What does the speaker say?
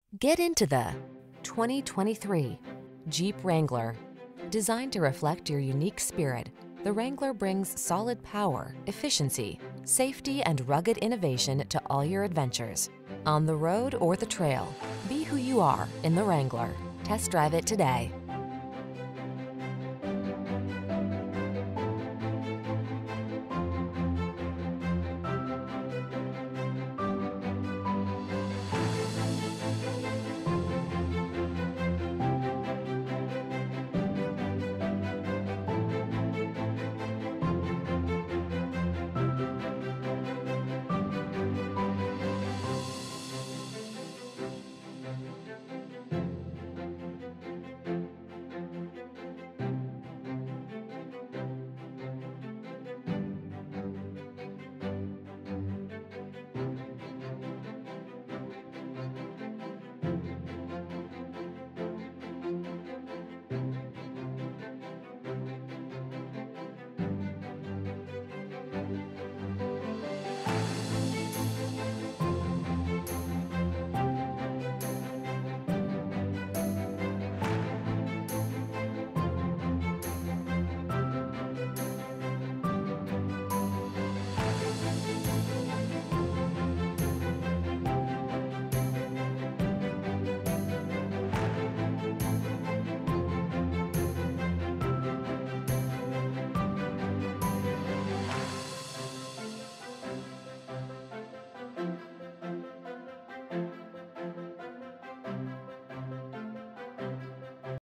Get into the 2023 Jeep Wrangler. Designed to reflect your unique spirit, the Wrangler brings solid power, efficiency, safety, and rugged innovation to all your adventures. On the road or the trail, be who you are in the Wrangler. Test drive it today.